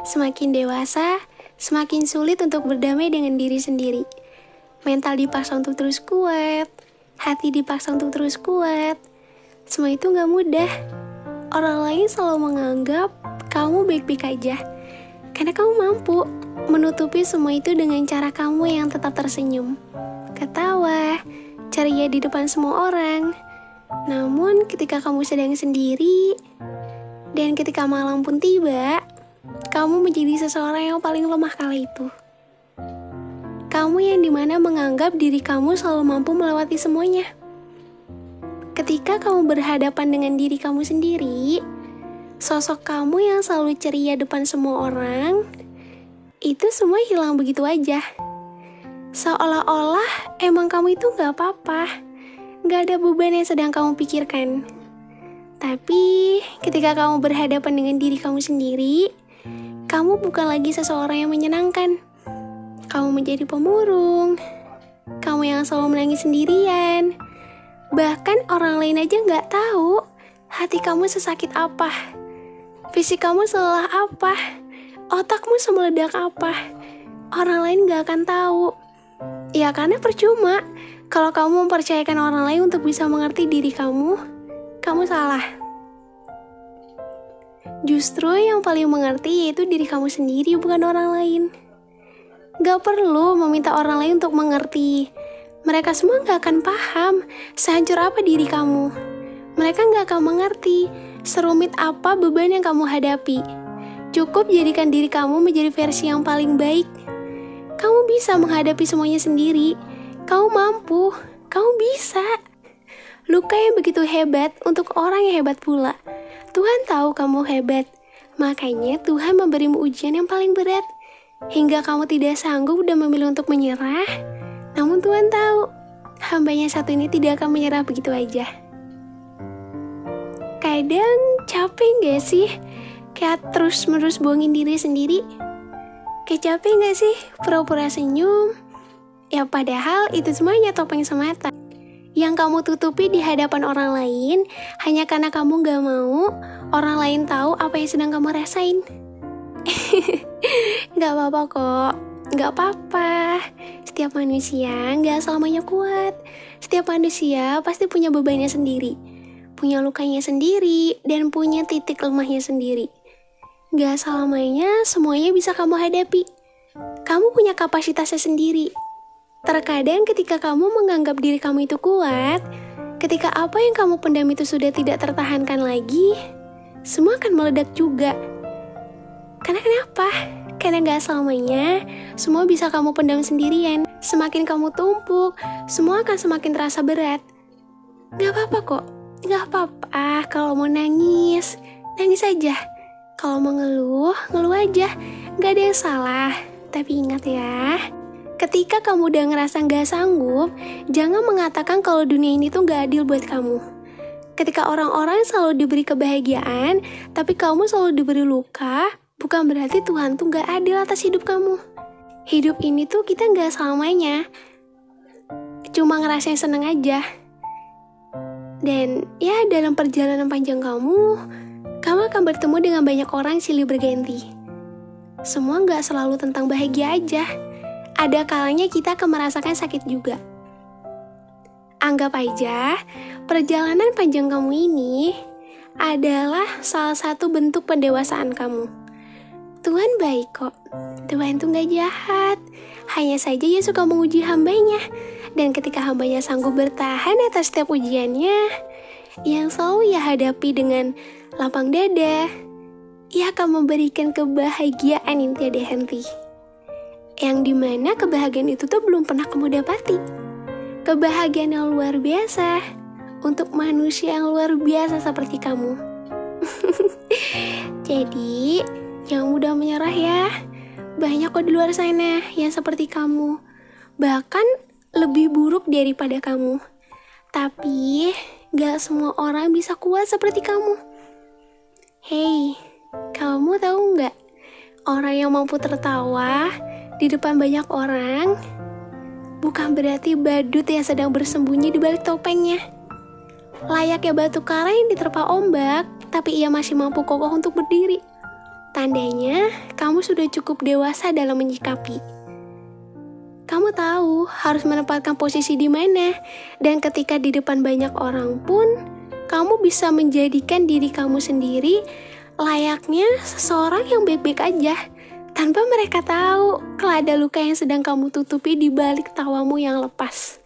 Semakin dewasa, semakin sulit untuk berdamai dengan diri sendiri. Mental dipaksa untuk terus kuat, hati dipaksa untuk terus kuat. Semua itu gak mudah. Orang lain selalu menganggap kamu baik-baik aja, karena kamu mampu menutupi semua itu dengan cara kamu yang tetap tersenyum, ketawa, ceria di depan semua orang. Namun ketika kamu sedang sendiri, dan ketika malam pun tiba, kamu menjadi seseorang yang paling lemah kala itu. Kamu yang dimana menganggap diri kamu selalu mampu melewati semuanya. Ketika kamu berhadapan dengan diri kamu sendiri, sosok kamu yang selalu ceria depan semua orang, itu semua hilang begitu aja. Seolah-olah emang kamu itu gak apa-apa, gak ada beban yang sedang kamu pikirkan. Tapi ketika kamu berhadapan dengan diri kamu sendiri, kamu bukan lagi seseorang yang menyenangkan. Kamu menjadi pemurung, kamu yang selalu menangis sendirian. Bahkan orang lain aja gak tahu hati kamu sesakit apa, fisik kamu selelah apa, otakmu semeledak apa. Orang lain gak akan tahu. Ya karena percuma. Kalau kamu mempercayakan orang lain untuk bisa mengerti diri kamu salah. Justru yang paling mengerti yaitu diri kamu sendiri, bukan orang lain. Gak perlu meminta orang lain untuk mengerti. Mereka semua gak akan paham sehancur apa diri kamu. Mereka gak akan mengerti serumit apa beban yang kamu hadapi. Cukup jadikan diri kamu menjadi versi yang paling baik. Kamu bisa menghadapi semuanya sendiri. Kamu mampu, kamu bisa. Luka yang begitu hebat untuk orang yang hebat pula. Tuhan tahu kamu hebat, makanya Tuhan memberimu ujian yang paling berat. Hingga kamu tidak sanggup dan memilih untuk menyerah. Namun Tuhan tahu, hambanya satu ini tidak akan menyerah begitu aja. Kadang capek gak sih? Kayak terus-menerus bohongin diri sendiri. Kayak capek gak sih pura-pura senyum? Ya padahal itu semuanya topeng semata yang kamu tutupi di hadapan orang lain hanya karena kamu gak mau orang lain tahu apa yang sedang kamu rasain. Gak apa-apa kok, gak apa-apa. Setiap manusia gak selamanya kuat. Setiap manusia pasti punya bebannya sendiri, punya lukanya sendiri, dan punya titik lemahnya sendiri. Gak selamanya semuanya bisa kamu hadapi. Kamu punya kapasitasnya sendiri. Terkadang ketika kamu menganggap diri kamu itu kuat, ketika apa yang kamu pendam itu sudah tidak tertahankan lagi, semua akan meledak juga. Karena kenapa? Karena gak selamanya semua bisa kamu pendam sendirian. Semakin kamu tumpuk, semua akan semakin terasa berat. Gak apa-apa kok, gak apa-apa kalau mau nangis, nangis aja. Kalau mau ngeluh, ngeluh aja. Gak ada yang salah. Tapi ingat ya, ketika kamu udah ngerasa gak sanggup, jangan mengatakan kalau dunia ini tuh gak adil buat kamu. Ketika orang-orang selalu diberi kebahagiaan, tapi kamu selalu diberi luka, bukan berarti Tuhan tuh gak adil atas hidup kamu. Hidup ini tuh kita gak selamanya cuma ngerasain seneng aja. Dan ya dalam perjalanan panjang kamu akan bertemu dengan banyak orang silih berganti. Semua gak selalu tentang bahagia aja. Ada kalanya kita akan merasakan sakit juga. Anggap aja perjalanan panjang kamu ini adalah salah satu bentuk pendewasaan kamu. Tuhan baik kok. Tuhan tuh gak jahat. Hanya saja Dia suka menguji hambanya. Dan ketika hambanya sanggup bertahan atas setiap ujiannya, yang selalu Ia hadapi dengan lapang dada, Ia akan memberikan kebahagiaan yang tiada henti. Yang dimana kebahagiaan itu tuh belum pernah kamu dapati. Kebahagiaan yang luar biasa untuk manusia yang luar biasa seperti kamu. Jadi jangan mudah menyerah ya. Banyak kok di luar sana yang seperti kamu, bahkan lebih buruk daripada kamu. Tapi gak semua orang bisa kuat seperti kamu. Hey, kamu tahu gak? Orang yang mampu tertawa di depan banyak orang bukan berarti badut yang sedang bersembunyi di balik topengnya. Layaknya batu karang yang diterpa ombak, tapi ia masih mampu kokoh untuk berdiri. Tandanya kamu sudah cukup dewasa dalam menyikapi. Kamu tahu harus menempatkan posisi di mana, dan ketika di depan banyak orang pun, kamu bisa menjadikan diri kamu sendiri layaknya seseorang yang baik-baik aja, tanpa mereka tahu kalau ada luka yang sedang kamu tutupi di balik tawamu yang lepas.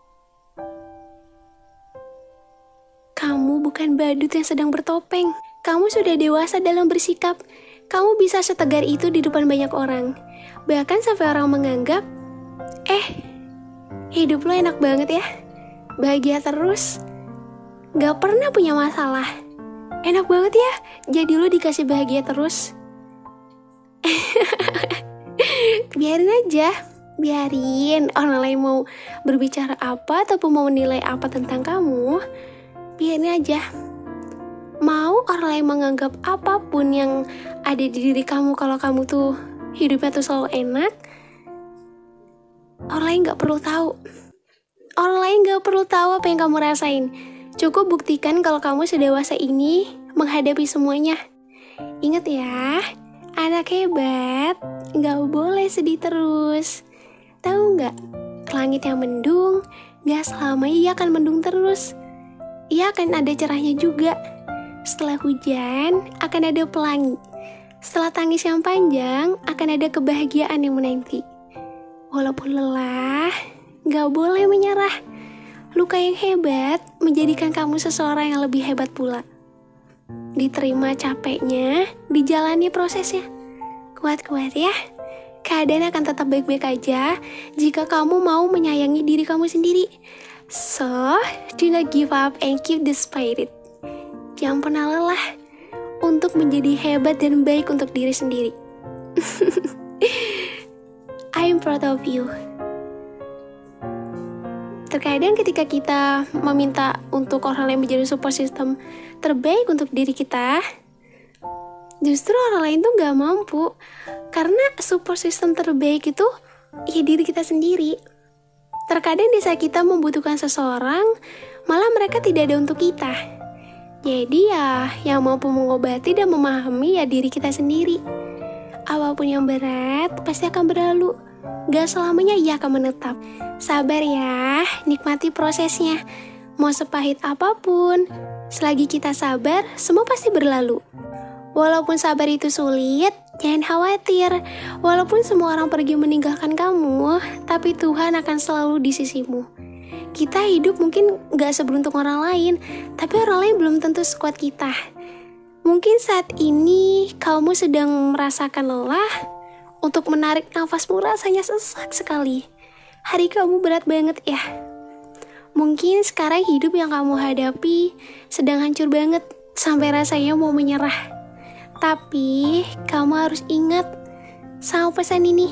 Kamu bukan badut yang sedang bertopeng. Kamu sudah dewasa dalam bersikap. Kamu bisa setegar itu di depan banyak orang. Bahkan sampai orang menganggap, hidup lo enak banget ya, bahagia terus, gak pernah punya masalah. Enak banget ya, jadi lo dikasih bahagia terus. Biarin aja, biarin orang lain mau berbicara apa ataupun mau menilai apa tentang kamu. Biarin aja. Mau orang lain menganggap apapun yang ada di diri kamu kalau kamu tuh hidupnya tuh selalu enak, orang lain gak perlu tahu. Orang lain gak perlu tahu apa yang kamu rasain. Cukup buktikan kalau kamu sedewasa ini menghadapi semuanya. Ingat ya, anak hebat gak boleh sedih terus. Tahu gak, langit yang mendung gak selamanya ia akan mendung terus. Ia akan ada cerahnya juga. Setelah hujan akan ada pelangi. Setelah tangis yang panjang akan ada kebahagiaan yang menanti. Walaupun lelah, gak boleh menyerah. Luka yang hebat menjadikan kamu seseorang yang lebih hebat pula. Diterima capeknya, dijalani prosesnya. Kuat-kuat ya. Keadaan akan tetap baik-baik aja jika kamu mau menyayangi diri kamu sendiri. So, do not give up and keep the spirit. Jangan pernah lelah untuk menjadi hebat dan baik untuk diri sendiri. I'm proud of you. Terkadang ketika kita meminta untuk orang lain menjadi support system terbaik untuk diri kita, justru orang lain tuh gak mampu. Karena support system terbaik itu ya diri kita sendiri. Terkadang di saat kita membutuhkan seseorang, malah mereka tidak ada untuk kita. Jadi ya yang mampu mengobati dan memahami ya diri kita sendiri. Apapun yang berat pasti akan berlalu. Gak selamanya ia akan menetap. Sabar ya, nikmati prosesnya. Mau sepahit apapun, selagi kita sabar, semua pasti berlalu. Walaupun sabar itu sulit, jangan khawatir. Walaupun semua orang pergi meninggalkan kamu, tapi Tuhan akan selalu di sisimu. Kita hidup mungkin gak seberuntung orang lain, tapi orang lain belum tentu sekuat kita. Mungkin saat ini kamu sedang merasakan lelah. Untuk menarik nafasmu rasanya sesak sekali. Hari kamu berat banget ya. Mungkin sekarang hidup yang kamu hadapi sedang hancur banget sampai rasanya mau menyerah. Tapi kamu harus ingat sama pesan ini.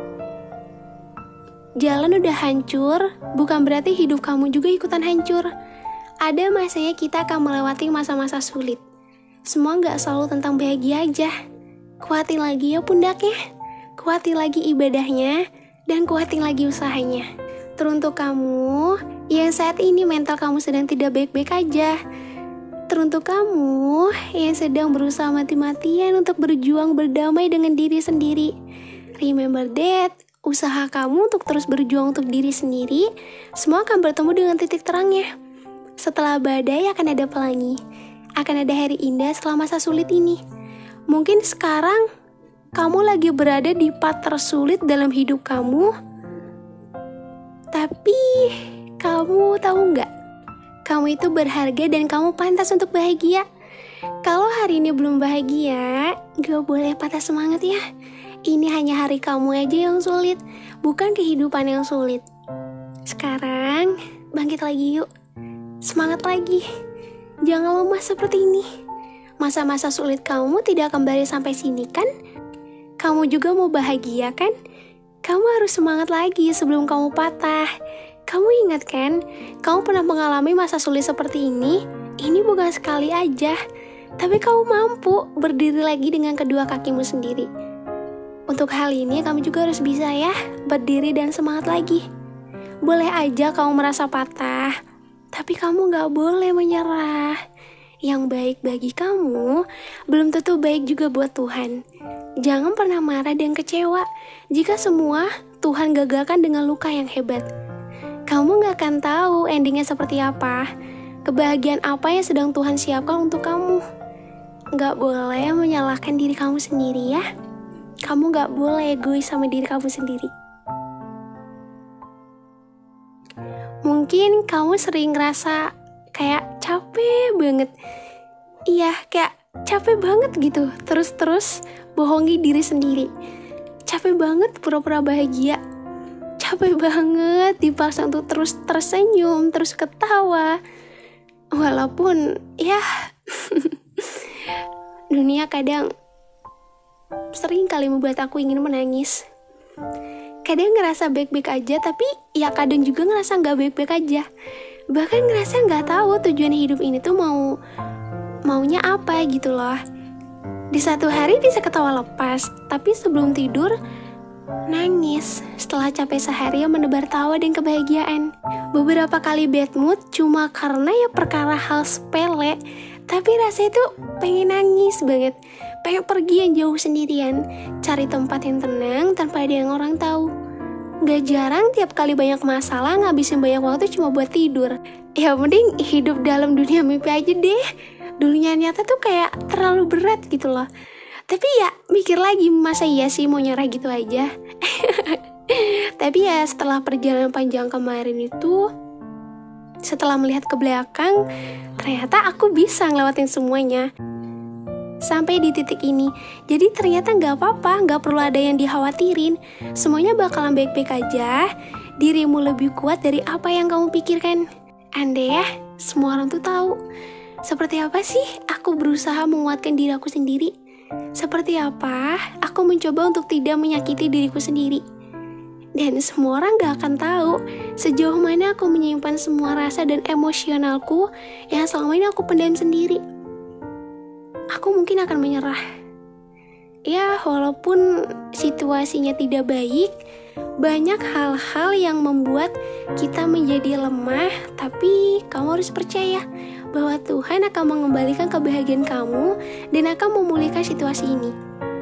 Jalan udah hancur, bukan berarti hidup kamu juga ikutan hancur. Ada masanya kita akan melewati masa-masa sulit. Semua gak selalu tentang bahagia aja. Kuatin lagi ya pundaknya. Kuatin lagi ibadahnya. Dan kuatin lagi usahanya. Teruntuk kamu yang saat ini mental kamu sedang tidak baik-baik aja. Teruntuk kamu yang sedang berusaha mati-matian untuk berjuang berdamai dengan diri sendiri. Remember that, usaha kamu untuk terus berjuang untuk diri sendiri, semua akan bertemu dengan titik terangnya. Setelah badai akan ada pelangi. Akan ada hari indah setelah masa sulit ini. Mungkin sekarang kamu lagi berada di part tersulit dalam hidup kamu. Tapi kamu tahu nggak? Kamu itu berharga dan kamu pantas untuk bahagia. Kalau hari ini belum bahagia, gak boleh patah semangat ya. Ini hanya hari kamu aja yang sulit, bukan kehidupan yang sulit. Sekarang bangkit lagi yuk. Semangat lagi. Jangan lemah seperti ini. Masa-masa sulit kamu tidak akan berakhir sampai sini kan? Kamu juga mau bahagia kan? Kamu harus semangat lagi sebelum kamu patah. Kamu ingat kan? Kamu pernah mengalami masa sulit seperti ini? Ini bukan sekali aja. Tapi kamu mampu berdiri lagi dengan kedua kakimu sendiri. Untuk hal ini kamu juga harus bisa ya, berdiri dan semangat lagi. Boleh aja kamu merasa patah, tapi kamu gak boleh menyerah. Yang baik bagi kamu belum tentu baik juga buat Tuhan. Jangan pernah marah dan kecewa jika semua Tuhan gagalkan dengan luka yang hebat. Kamu gak akan tahu endingnya seperti apa, kebahagiaan apa yang sedang Tuhan siapkan untuk kamu. Gak boleh menyalahkan diri kamu sendiri ya. Kamu gak boleh egois sama diri kamu sendiri. Mungkin kamu sering ngerasa kayak capek banget. Iya, kayak capek banget gitu. Terus bohongi diri sendiri. Capek banget pura-pura bahagia. Capek banget dipaksa untuk terus tersenyum, terus ketawa. Walaupun ya dunia kadang sering kali membuat aku ingin menangis. Kadang ngerasa baik-baik aja, tapi ya kadang juga ngerasa gak baik-baik aja. Bahkan ngerasa gak tahu tujuan hidup ini tuh maunya apa gitu loh. Di satu hari bisa ketawa lepas, tapi sebelum tidur nangis setelah capek sehari yang menebar tawa dan kebahagiaan. Beberapa kali bad mood cuma karena ya perkara hal sepele, tapi rasanya tuh pengen nangis banget. Pengen pergi yang jauh sendirian, cari tempat yang tenang tanpa ada yang orang tahu. Gak jarang tiap kali banyak masalah ngabisin banyak waktu cuma buat tidur. Ya mending hidup dalam dunia mimpi aja deh. Dunia nyata tuh kayak terlalu berat gitu loh. Tapi ya mikir lagi, masa iya sih mau nyerah gitu aja. Tapi ya setelah perjalanan panjang kemarin itu, setelah melihat ke belakang, ternyata aku bisa ngelewatin semuanya sampai di titik ini. Jadi ternyata gak apa-apa, gak perlu ada yang dikhawatirin. Semuanya bakalan baik-baik aja. Dirimu lebih kuat dari apa yang kamu pikirkan. Andai ya semua orang tuh tahu seperti apa sih aku berusaha menguatkan diri aku sendiri. Seperti apa aku mencoba untuk tidak menyakiti diriku sendiri. Dan semua orang gak akan tahu sejauh mana aku menyimpan semua rasa dan emosionalku yang selama ini aku pendam sendiri. Aku mungkin akan menyerah. Ya, walaupun situasinya tidak baik, banyak hal-hal yang membuat kita menjadi lemah, tapi kamu harus percaya bahwa Tuhan akan mengembalikan kebahagiaan kamu dan akan memulihkan situasi ini.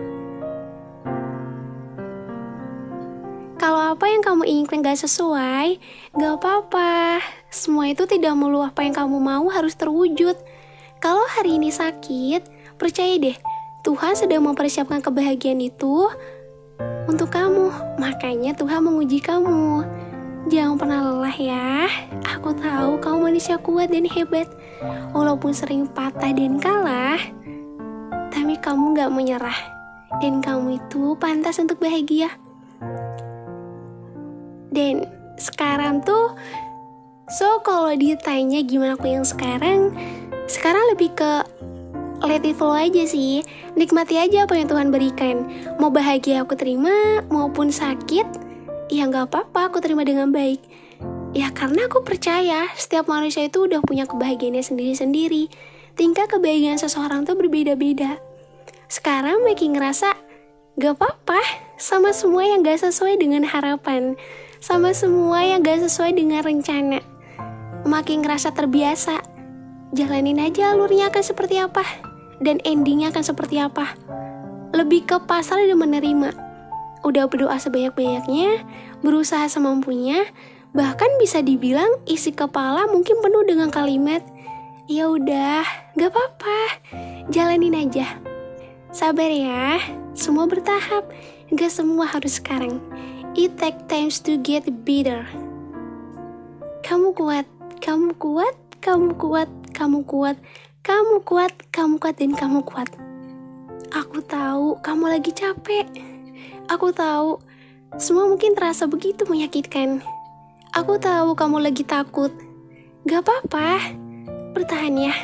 Kalau apa yang kamu inginkan gak sesuai, gak apa-apa. Semua itu tidak melulu apa yang kamu mau harus terwujud. Kalau hari ini sakit, percaya deh, Tuhan sedang mempersiapkan kebahagiaan itu untuk kamu. Makanya Tuhan menguji kamu. Jangan pernah lelah ya. Aku tahu kamu manusia kuat dan hebat. Walaupun sering patah dan kalah, tapi kamu gak menyerah. Dan kamu itu pantas untuk bahagia. Dan sekarang tuh, kalau ditanya gimana aku yang sekarang lebih ke let it flow aja sih. Nikmati aja apa yang Tuhan berikan. Mau bahagia aku terima, maupun sakit, ya gak apa-apa aku terima dengan baik. Ya karena aku percaya setiap manusia itu udah punya kebahagiaannya sendiri-sendiri. Tingkat kebahagiaan seseorang tuh berbeda-beda. Sekarang makin ngerasa gak apa-apa sama semua yang gak sesuai dengan harapan, sama semua yang gak sesuai dengan rencana. Makin ngerasa terbiasa. Jalanin aja alurnya akan seperti apa, dan endingnya akan seperti apa. Lebih ke pasrah dan menerima. Udah berdoa sebanyak-banyaknya, berusaha semampunya, bahkan bisa dibilang isi kepala mungkin penuh dengan kalimat, ya udah, gak apa-apa, jalanin aja. Sabar ya, semua bertahap, gak semua harus sekarang. It takes time to get better. Kamu kuat, kamu kuat, kamu kuat, kamu kuat, kamu kuat, kamu kuat, dan kamu kuat. Aku tahu kamu lagi capek. Aku tahu semua mungkin terasa begitu menyakitkan. Aku tahu kamu lagi takut. Gak apa-apa, bertahan ya.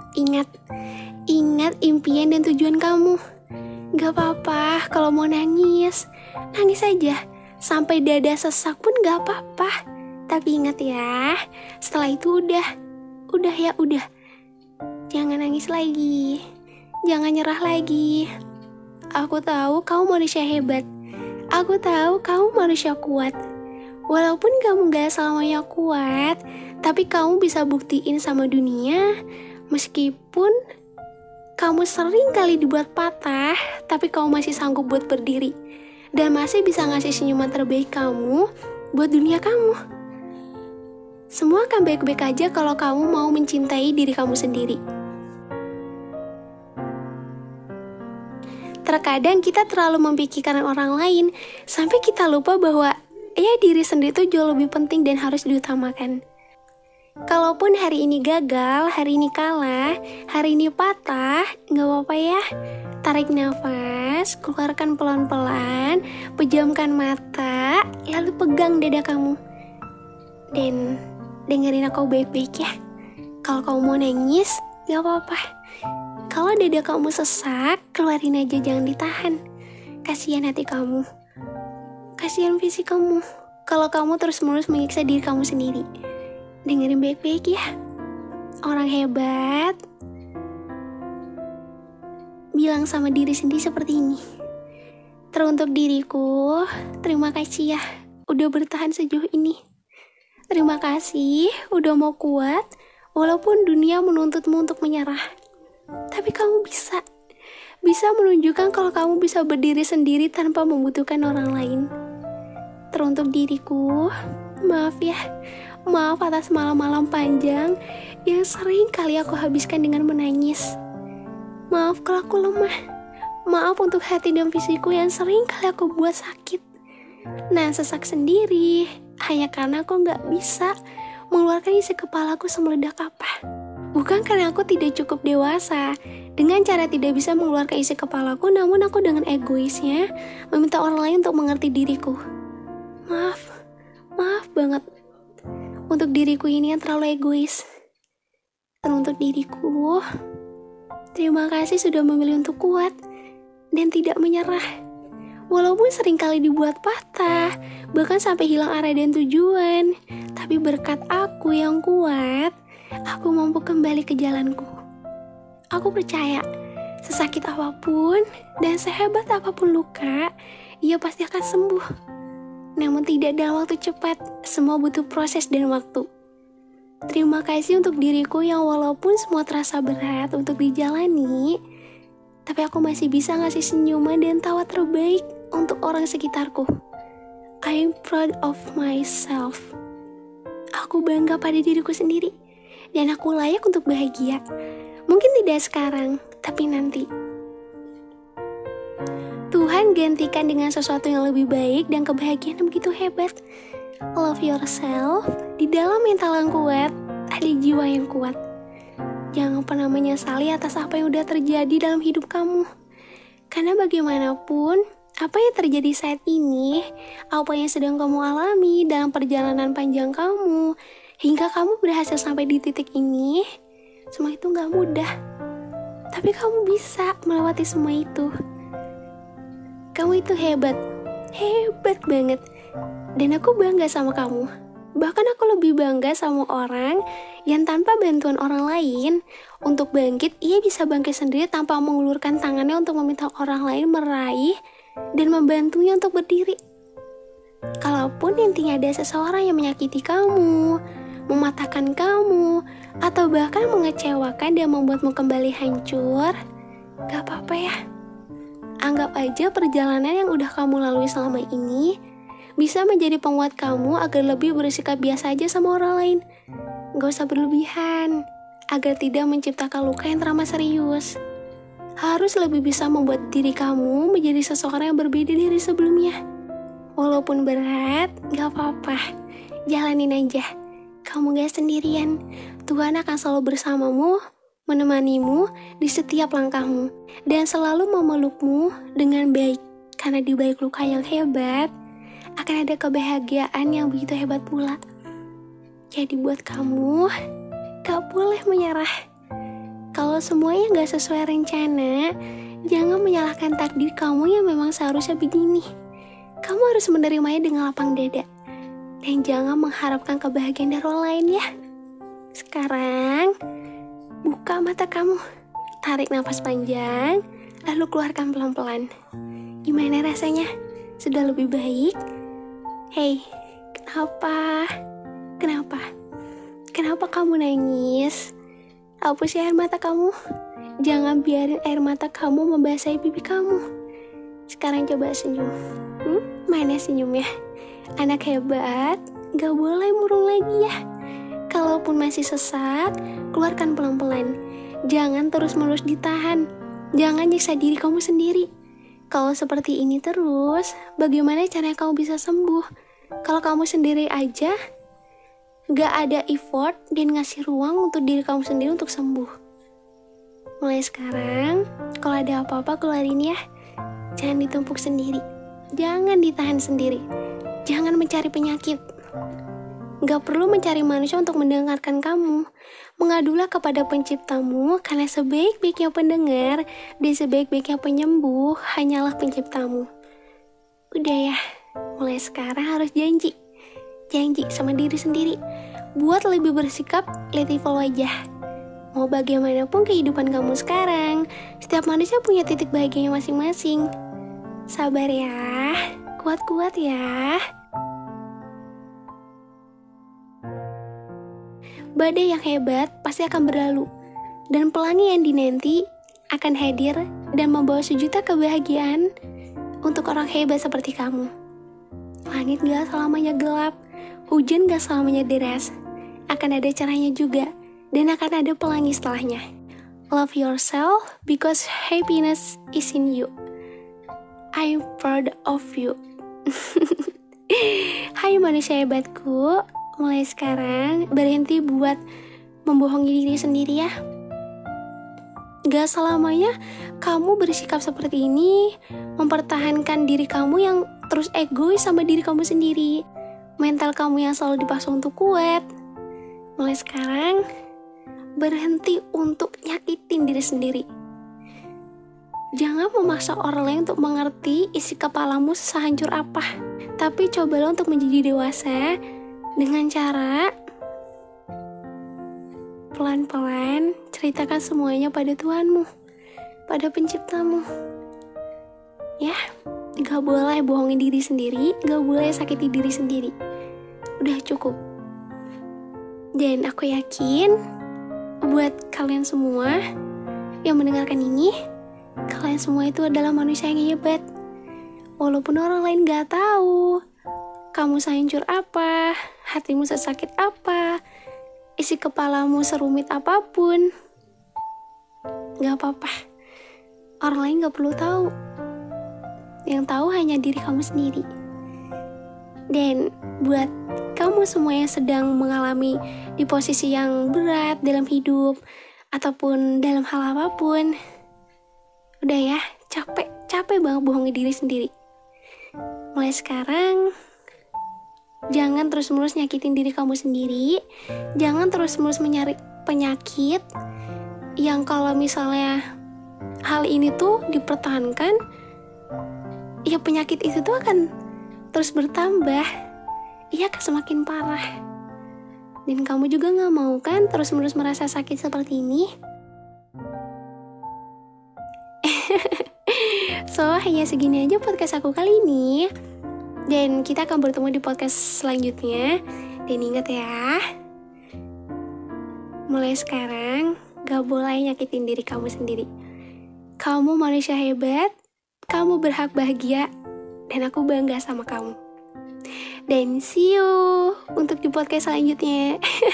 Ingat impian dan tujuan kamu. Gak apa-apa kalau mau nangis. Nangis aja, sampai dada sesak pun gak apa-apa. Tapi ingat ya, setelah itu udah ya udah. Jangan nangis lagi. Jangan nyerah lagi. Aku tahu kamu manusia hebat. Aku tahu kamu manusia kuat. Walaupun kamu gak selamanya kuat, tapi kamu bisa buktiin sama dunia Meskipun kamu sering kali dibuat patah, tapi kamu masih sanggup buat berdiri. Dan masih bisa ngasih senyuman terbaik kamu buat dunia kamu. Semua akan baik-baik aja kalau kamu mau mencintai diri kamu sendiri. Terkadang kita terlalu memikirkan orang lain, sampai kita lupa bahwa diri sendiri itu jauh lebih penting dan harus diutamakan. Kalaupun hari ini gagal, hari ini kalah, hari ini patah, gak apa-apa ya. Tarik nafas, keluarkan pelan-pelan, pejamkan mata, lalu pegang dada kamu. Dan dengerin aku baik-baik ya. Kalau kamu mau nangis, gak apa-apa. Kalau dada kamu sesak, keluarin aja, jangan ditahan. Kasihan hati kamu, kasihan fisik kamu, kalau kamu terus-menerus menyiksa diri kamu sendiri. Dengerin baik-baik ya. Orang hebat bilang sama diri sendiri seperti ini. Teruntuk diriku, terima kasih ya udah bertahan sejauh ini. Terima kasih udah mau kuat walaupun dunia menuntutmu untuk menyerah. Tapi kamu bisa menunjukkan kalau kamu bisa berdiri sendiri tanpa membutuhkan orang lain. Teruntuk diriku, maaf ya. Maaf atas malam-malam panjang yang sering kali aku habiskan dengan menangis. Maaf kalau aku lemah. Maaf untuk hati dan fisikku yang sering kali aku buat sakit. Nah, sesak sendiri hanya karena aku gak bisa mengeluarkan isi kepalaku semeledak apa. Bukan karena aku tidak cukup dewasa dengan cara tidak bisa mengeluarkan isi kepalaku, namun aku dengan egoisnya meminta orang lain untuk mengerti diriku. Maaf banget untuk diriku ini yang terlalu egois. Dan untuk diriku, terima kasih sudah memilih untuk kuat dan tidak menyerah. Walaupun seringkali dibuat patah, bahkan sampai hilang arah dan tujuan, tapi berkat aku yang kuat, aku mampu kembali ke jalanku. Aku percaya, sesakit apapun dan sehebat apapun luka, ia pasti akan sembuh. Namun tidak dalam waktu cepat, semua butuh proses dan waktu. Terima kasih untuk diriku yang walaupun semua terasa berat untuk dijalani, tapi aku masih bisa ngasih senyuman dan tawa terbaik untuk orang sekitarku. I'm proud of myself. Aku bangga pada diriku sendiri, dan aku layak untuk bahagia. Mungkin tidak sekarang, tapi nanti. Tuhan gantikan dengan sesuatu yang lebih baik dan kebahagiaan yang begitu hebat. Love yourself. Di dalam mental yang kuat, ada jiwa yang kuat. Jangan pernah menyesali atas apa yang udah terjadi dalam hidup kamu. Karena bagaimanapun, apa yang terjadi saat ini, apa yang sedang kamu alami dalam perjalanan panjang kamu, hingga kamu berhasil sampai di titik ini, semua itu gak mudah. Tapi kamu bisa melewati semua itu. Kamu itu hebat banget. Dan aku bangga sama kamu. Bahkan aku lebih bangga sama orang yang tanpa bantuan orang lain untuk bangkit, ia bisa bangkit sendiri tanpa mengulurkan tangannya untuk meminta orang lain meraih dan membantunya untuk berdiri. Kalaupun nantinya ada seseorang yang menyakiti kamu, mematahkan kamu, atau bahkan mengecewakan dan membuatmu kembali hancur, gak apa-apa ya. Anggap aja perjalanan yang udah kamu lalui selama ini bisa menjadi penguat kamu agar lebih bersikap biasa aja sama orang lain. Gak usah berlebihan, agar tidak menciptakan luka yang teramat serius. Harus lebih bisa membuat diri kamu menjadi seseorang yang berbeda dari sebelumnya. Walaupun berat, gak apa-apa, jalanin aja. Kamu gak sendirian, Tuhan akan selalu bersamamu, menemanimu di setiap langkahmu, dan selalu memelukmu dengan baik. Karena di balik luka yang hebat, akan ada kebahagiaan yang begitu hebat pula. Jadi buat kamu, gak boleh menyerah. Kalau semuanya gak sesuai rencana, jangan menyalahkan takdir kamu yang memang seharusnya begini. Kamu harus menerimanya dengan lapang dada. Dan jangan mengharapkan kebahagiaan dari orang lain ya. Sekarang, buka mata kamu, tarik nafas panjang, lalu keluarkan pelan-pelan. Gimana rasanya? Sudah lebih baik? Hei, kenapa? Kenapa kamu nangis? Hapus air mata kamu. Jangan biarin air mata kamu membasahi pipi kamu. Sekarang coba senyum. Mana senyumnya? Anak hebat, gak boleh murung lagi ya. Kalaupun masih sesak, keluarkan pelan-pelan. Jangan terus-menerus ditahan. Jangan nyiksa diri kamu sendiri. Kalau seperti ini terus, bagaimana caranya kamu bisa sembuh? Kalau kamu sendiri aja gak ada effort dan ngasih ruang untuk diri kamu sendiri untuk sembuh. Mulai sekarang, kalau ada apa-apa keluarin ya. Jangan ditumpuk sendiri. Jangan ditahan sendiri. Jangan mencari penyakit. Gak perlu mencari manusia untuk mendengarkan kamu. Mengadulah kepada penciptamu, karena sebaik-baiknya pendengar dan sebaik-baiknya penyembuh hanyalah penciptamu. Udah ya, mulai sekarang harus janji sama diri sendiri. Buat lebih bersikap level aja. Mau bagaimanapun kehidupan kamu sekarang, setiap manusia punya titik bahagianya masing-masing. Sabar ya, kuat-kuat ya. Badai yang hebat pasti akan berlalu, dan pelangi yang dinanti akan hadir dan membawa sejuta kebahagiaan untuk orang hebat seperti kamu. Langit gak selamanya gelap, hujan gak selamanya deras. Akan ada cerahnya juga, dan akan ada pelangi setelahnya. Love yourself because happiness is in you. I'm proud of you. Hai manusia hebatku, mulai sekarang berhenti buat membohongi diri sendiri ya. Gak selamanya kamu bersikap seperti ini, mempertahankan diri kamu yang terus egois sama diri kamu sendiri. Mental kamu yang selalu dipaksa untuk kuat. Mulai sekarang, berhenti untuk nyakitin diri sendiri. Jangan memaksa orang lain untuk mengerti isi kepalamu sehancur apa. Tapi cobalah untuk menjadi dewasa dengan cara pelan-pelan ceritakan semuanya pada Tuhanmu, pada penciptamu. Ya, gak boleh bohongin diri sendiri, gak boleh sakiti diri sendiri. Udah cukup. Dan aku yakin buat kalian semua yang mendengarkan ini, kalian semua itu adalah manusia yang hebat. Walaupun orang lain gak tahu kamu sehancur apa, hatimu sesakit apa, isi kepalamu serumit apapun, gak apa-apa. Orang lain gak perlu tahu. Yang tahu hanya diri kamu sendiri. Dan buat kamu semua yang sedang mengalami di posisi yang berat dalam hidup ataupun dalam hal apapun, udah ya, capek banget bohongi diri sendiri. Mulai sekarang, jangan terus-menerus nyakitin diri kamu sendiri. Jangan terus-menerus mencari penyakit yang kalau misalnya hal ini tuh dipertahankan, ya penyakit itu tuh akan terus bertambah. Ia akan semakin parah. Dan kamu juga gak mau kan terus-menerus merasa sakit seperti ini? So, hanya segini aja podcast aku kali ini. Dan kita akan bertemu di podcast selanjutnya. Dan ingat ya, mulai sekarang gak boleh nyakitin diri kamu sendiri. Kamu manusia hebat, kamu berhak bahagia, dan aku bangga sama kamu. Dan see you untuk di podcast selanjutnya.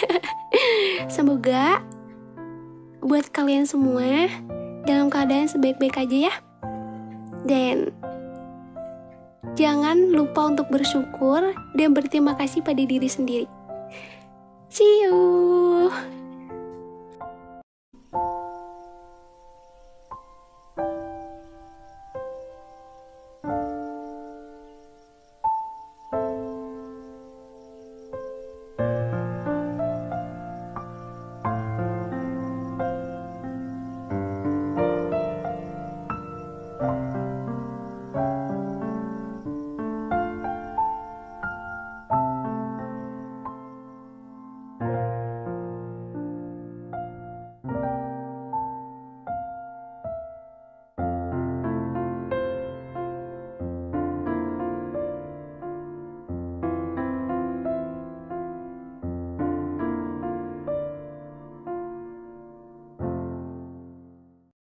Semoga buat kalian semua dalam keadaan sebaik-baik aja ya. Dan jangan lupa untuk bersyukur dan berterima kasih pada diri sendiri. See you.